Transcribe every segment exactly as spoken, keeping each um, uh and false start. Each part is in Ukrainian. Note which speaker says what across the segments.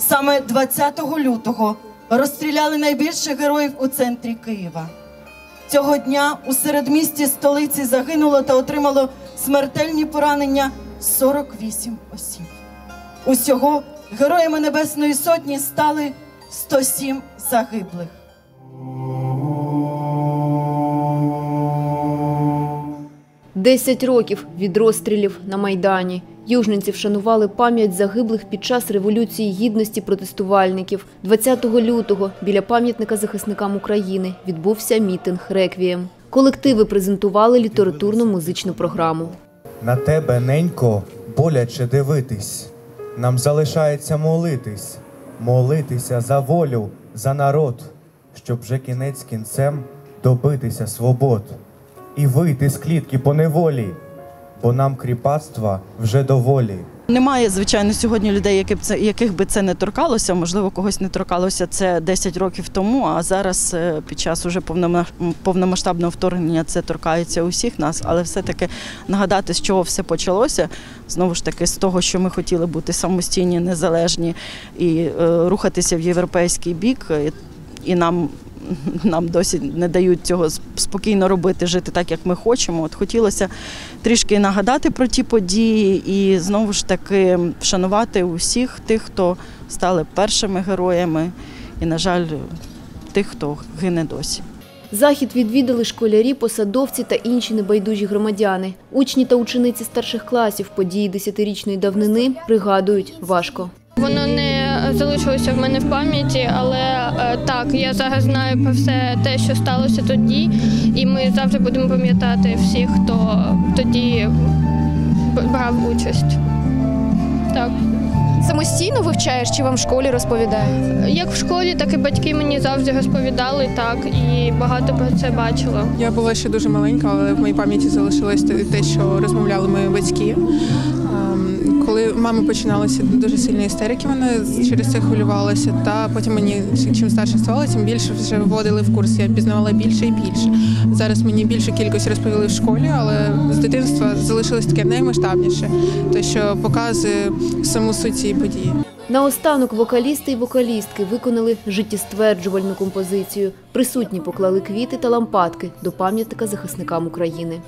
Speaker 1: Саме двадцятого лютого розстріляли найбільших героїв у центрі Києва. Цього дня у середмісті столиці загинуло та отримало смертельні поранення сорок вісім осіб. Усього героями Небесної Сотні стали сто сім загиблих.
Speaker 2: Десять років від розстрілів на Майдані. Южненці вшанували пам'ять загиблих під час Революції Гідності протестувальників. двадцятого лютого біля пам'ятника захисникам України відбувся мітинг «Реквієм». Колективи презентували літературно-музичну програму.
Speaker 3: На тебе, ненько, боляче дивитись. Нам залишається молитись. Молитися за волю, за народ, щоб вже кінець кінцем добитися свобод. І вийти з клітки по неволі, бо нам кріпацтва вже доволі.
Speaker 1: Немає, звичайно, сьогодні людей, яких би це не торкалося. Можливо, когось не торкалося це десять років тому, а зараз під час уже повномасштабного вторгнення це торкається усіх нас. Але все-таки нагадати, з чого все почалося, знову ж таки, з того, що ми хотіли бути самостійні, незалежні і рухатися в європейський бік, і нам Нам досі не дають цього спокійно робити, жити так, як ми хочемо. От хотілося трішки нагадати про ті події і знову ж таки вшанувати усіх тих, хто стали першими героями і, на жаль, тих, хто гине досі.
Speaker 2: Захід відвідали школярі, посадовці та інші небайдужі громадяни. Учні та учениці старших класів події десятирічної давнини пригадують важко.
Speaker 4: Воно не залишилося в мене в пам'яті, але так, я зараз знаю про все те, що сталося тоді, і ми завжди будемо пам'ятати всіх, хто тоді брав участь. Так.
Speaker 5: Самостійно вивчаєш чи вам в школі розповідають?
Speaker 4: Як в школі, так і батьки мені завжди розповідали, так, і багато про це бачила.
Speaker 6: Я була ще дуже маленька, але в моїй пам'яті залишилось те, що розмовляли мої батьки. Коли в мами починалися дуже сильні істерики, вона через це хвилювалася, та потім мені, чим старше ставала, тим більше вже вводили в курс, я пізнавала більше і більше. Зараз мені більше кількості розповіли в школі, але з дитинства залишилось таке наймасштабніше, те, що показує саму суть цієї події.
Speaker 2: Наостанок вокалісти і вокалістки виконали життєстверджувальну композицію. Присутні поклали квіти та лампадки до пам'ятника захисникам України.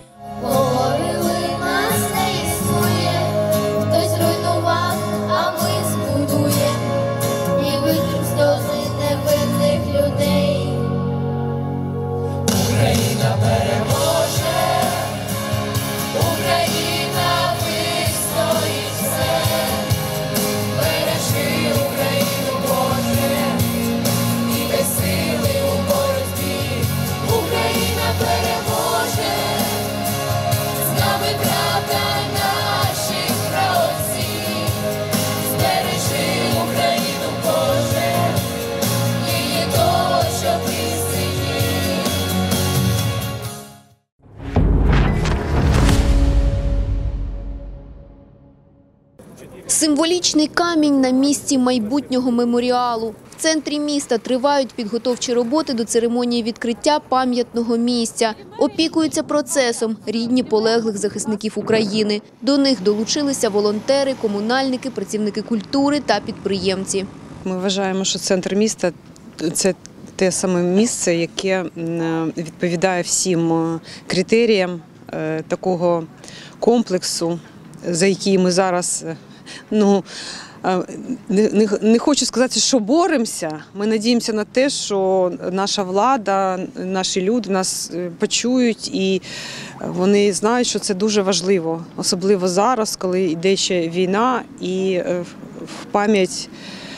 Speaker 2: Символічний камінь на місці майбутнього меморіалу. В центрі міста тривають підготовчі роботи до церемонії відкриття пам'ятного місця. Опікуються процесом рідні полеглих захисників України. До них долучилися волонтери, комунальники, працівники культури та підприємці.
Speaker 7: Ми вважаємо, що центр міста – це те саме місце, яке відповідає всім критеріям такого комплексу, за який ми зараз, ну, не, не, не хочу сказати, що боремося. Ми надіємося на те, що наша влада, наші люди нас почують і вони знають, що це дуже важливо. Особливо зараз, коли йде ще війна і в пам'ять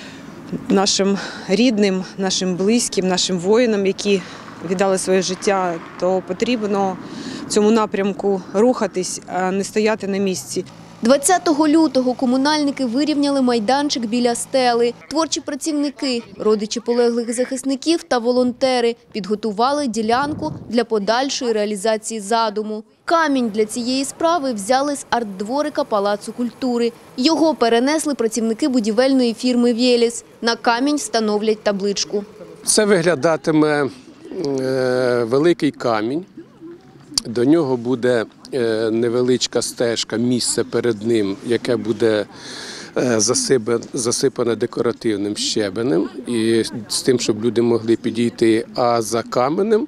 Speaker 7: нашим рідним, нашим близьким, нашим воїнам, які віддали своє життя, то потрібно в цьому напрямку рухатись, а не стояти на місці.
Speaker 2: двадцятого лютого комунальники вирівняли майданчик біля стели. Творчі працівники, родичі полеглих захисників та волонтери підготували ділянку для подальшої реалізації задуму. Камінь для цієї справи взяли з арт-дворика Палацу культури. Його перенесли працівники будівельної фірми «Велес». На камінь встановлять табличку.
Speaker 8: Це виглядатиме е, великий камінь. До нього буде невеличка стежка, місце перед ним, яке буде засипане декоративним щебенем, і з тим, щоб люди могли підійти. А за каменем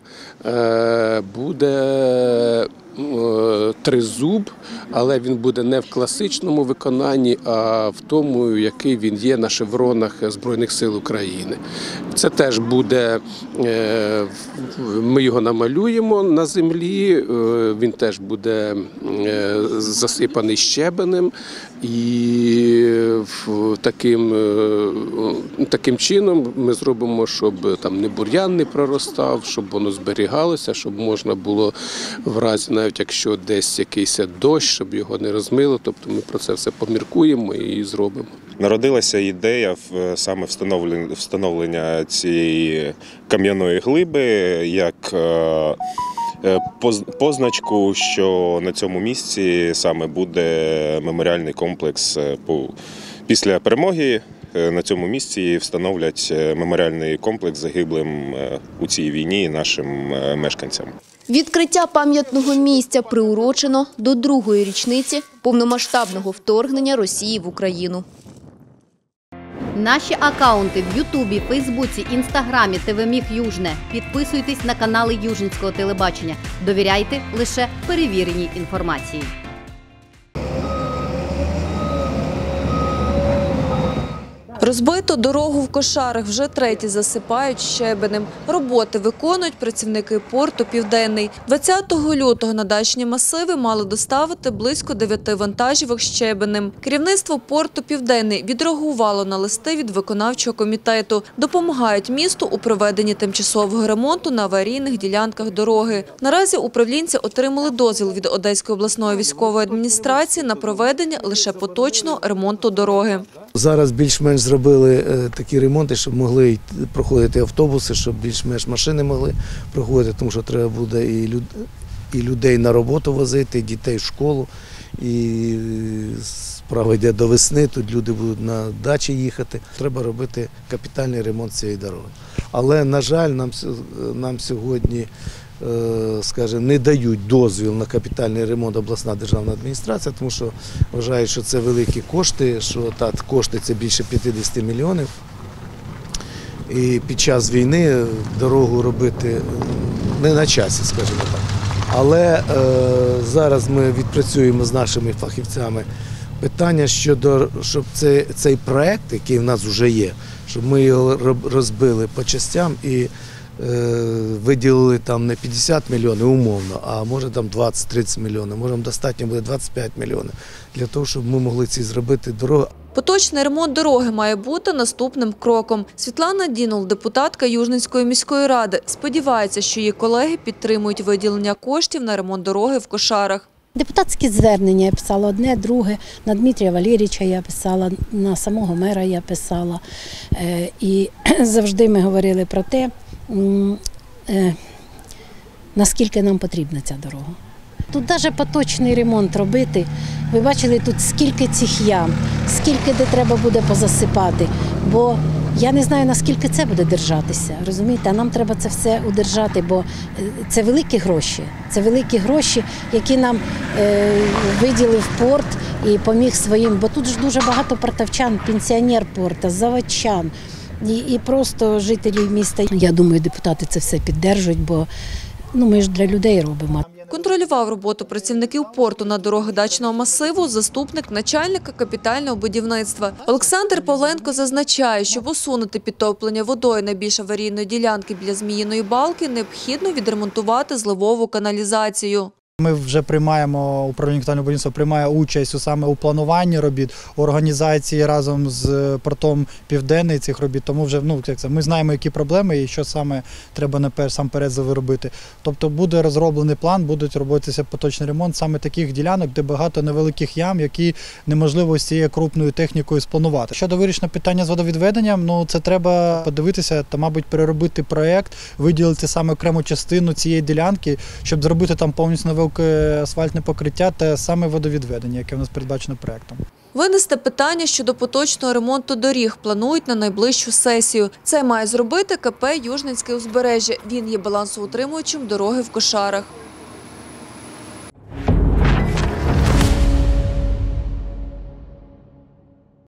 Speaker 8: буде тризуб, але він буде не в класичному виконанні, а в тому, який він є на шевронах Збройних сил України. Це теж буде, ми його намалюємо на землі, він теж буде засипаний щебенем, і таким, таким чином ми зробимо, щоб там не бур'ян не проростав, щоб воно зберігалося, щоб можна було в разі, навіть якщо десь якийсь дощ, щоб його не розмило. Тобто ми про це все поміркуємо і зробимо.
Speaker 9: Народилася ідея саме встановлення цієї кам'яної глиби як позначку, що на цьому місці саме буде меморіальний комплекс. Після перемоги на цьому місці встановлять меморіальний комплекс загиблим у цій війні нашим мешканцям.
Speaker 2: Відкриття пам'ятного місця приурочено до другої річниці повномасштабного вторгнення Росії в Україну.
Speaker 10: Наші акаунти в Ютубі, Фейсбуці, Інстаграмі, ТВ-Міг Южне. Підписуйтесь на канали Южницького телебачення. Довіряйте лише перевіреній інформації.
Speaker 11: Розбиту дорогу в Кошарах вже третій засипають щебенем. Роботи виконують працівники порту «Південний». двадцятого лютого на дачні масиви мали доставити близько дев'яти вантажівок щебенем. Керівництво порту «Південний» відреагувало на листи від виконавчого комітету. Допомагають місту у проведенні тимчасового ремонту на аварійних ділянках дороги. Наразі управлінці отримали дозвіл від Одеської обласної військової адміністрації на проведення лише поточного ремонту дороги.
Speaker 12: Зараз більш-менш зробили такі ремонти, щоб могли проходити автобуси, щоб більш-менш машини могли проходити, тому що треба буде і людей на роботу возити, і дітей в школу. І справа йде до весни, тут люди будуть на дачі їхати. Треба робити капітальний ремонт цієї дороги. Але, на жаль, нам, нам сьогодні, скажімо, не дають дозвіл на капітальний ремонт обласна державна адміністрація, тому що вважають, що це великі кошти, що так, кошти це більше п'ятдесят мільйонів. І під час війни дорогу робити не на часі, скажімо так. Але е, зараз ми відпрацюємо з нашими фахівцями питання щодо, щоб цей, цей проект, який в нас вже є, щоб ми його розбили по частям і виділили там не п'ятдесят мільйонів умовно, а може там двадцять-тридцять мільйонів, може достатньо буде двадцять п'ять мільйонів, для того, щоб ми могли ці зробити дороги.
Speaker 11: Поточний ремонт дороги має бути наступним кроком. Світлана Дінул, депутатка Южницької міської ради, сподівається, що її колеги підтримують виділення коштів на ремонт дороги в Кошарах.
Speaker 13: Депутатські звернення я писала одне, друге, на Дмитрія Валерійовича я писала, на самого мера я писала. І завжди ми говорили про те, наскільки нам потрібна ця дорога. Тут навіть поточний ремонт робити. Ви бачили тут скільки цих ям, скільки де треба буде позасипати. Бо я не знаю, наскільки це буде держатися, розумієте? А нам треба це все удержати, бо це великі гроші. Це великі гроші, які нам е, виділив порт і поміг своїм. Бо тут ж дуже багато портовчан, пенсіонер порта, заводчан і, і просто жителів міста. Я думаю, депутати це все піддержують, бо ну, ми ж для людей робимо.
Speaker 11: Контролював роботу працівників порту на дорогах дачного масиву заступник начальника капітального будівництва. Олександр Павленко зазначає, щоб усунути підтоплення водою найбільш аварійної ділянки біля Зміїної балки, необхідно відремонтувати зливову каналізацію.
Speaker 14: Ми вже приймаємо, управління капітального будівництва приймає участь саме у плануванні робіт, у організації разом з портом «Південний» цих робіт. Тому вже ну, як це, ми знаємо, які проблеми і що саме треба насамперед зробити. Тобто буде розроблений план, будуть робитися поточний ремонт саме таких ділянок, де багато невеликих ям, які неможливо з цією крупною технікою спланувати. Щодо вирішення питання з водовідведенням, ну це треба подивитися та, мабуть, переробити проєкт, виділити саме окрему частину цієї ділянки, щоб зробити там повністю нове асфальтне покриття та саме водовідведення, яке в нас передбачено проєктом.
Speaker 11: Винести питання щодо поточного ремонту доріг планують на найближчу сесію. Це має зробити КП «Южницьке узбережжя». Він є балансоутримувачем дороги в Кошарах.